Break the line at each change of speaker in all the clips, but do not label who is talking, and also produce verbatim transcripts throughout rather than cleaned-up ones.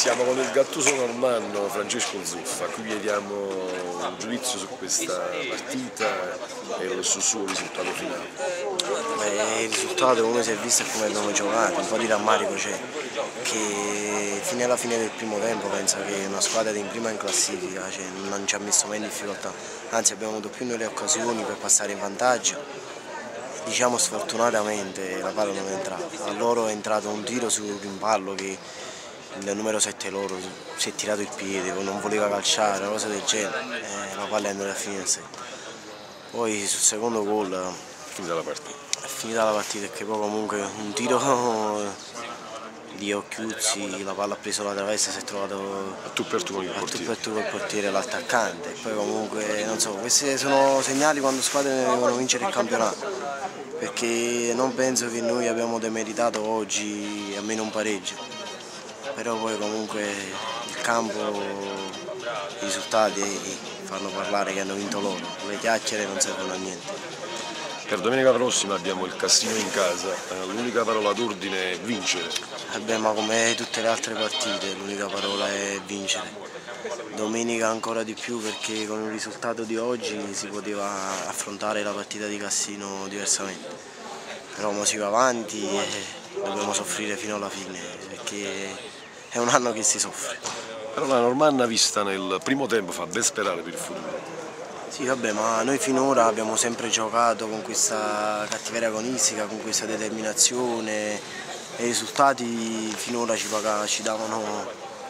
Siamo con il Gattuso normanno Francesco Zuffa, qui chiediamo un giudizio su questa partita e sul suo risultato finale.
Beh, il risultato come si è visto e come abbiamo giocato, un po' di rammarico c'è, che fino alla fine del primo tempo penso che una squadra di in prima in classifica cioè, non ci ha messo mai in difficoltà, anzi abbiamo avuto più noi le occasioni per passare in vantaggio. Diciamo sfortunatamente la palla non è entrata, a loro è entrato un tiro sul rimpallo che il numero sette loro si è tirato il piede, non voleva calciare, una cosa del genere, eh, la palla è andata a finire in sé. Poi sul secondo gol è
finita la partita.
È finita la partita perché poi comunque un tiro di Occhiuzzi, la palla ha preso la traversa, si è trovato
a tu per tu con il
a
portiere,
tu per tu col portiere l'attaccante. Poi comunque non so, questi sono segnali quando squadre devono vincere il campionato, perché non penso che noi abbiamo demeritato oggi almeno un pareggio, però poi comunque il campo, i risultati fanno parlare che hanno vinto loro, le chiacchiere non servono a niente.
Per domenica prossima abbiamo il Cassino in casa, l'unica parola d'ordine è vincere.
Eh beh, ma come tutte le altre partite l'unica parola è vincere. Domenica ancora di più perché con il risultato di oggi si poteva affrontare la partita di Cassino diversamente. Però ora si va avanti e dobbiamo soffrire fino alla fine perché è un anno che si soffre.
Però la Normanna vista nel primo tempo fa ben sperare per il futuro.
Sì, vabbè, ma noi finora abbiamo sempre giocato con questa cattiveria agonistica, con questa determinazione e i risultati finora ci, pagavano, ci, davano,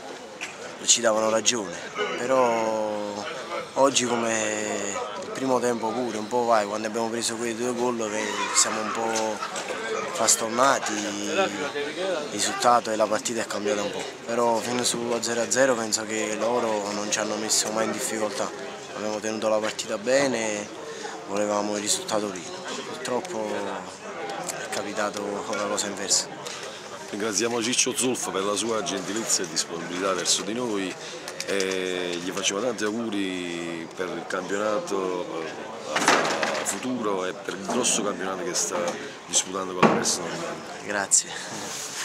ci davano ragione. Però oggi come il primo tempo pure, un po' vai, quando abbiamo preso quei due gol che siamo un po' frastornati, il risultato e la partita è cambiata un po'. Però fino sullo zero a zero penso che loro non ci hanno messo mai in difficoltà. Abbiamo tenuto la partita bene, volevamo il risultato prima. Purtroppo è capitato una cosa inversa.
Ringraziamo Ciccio Zuffa per la sua gentilezza e disponibilità verso di noi e gli facciamo tanti auguri per il campionato futuro e per il grosso campionato che sta disputando con la Verso Normanna.
Grazie.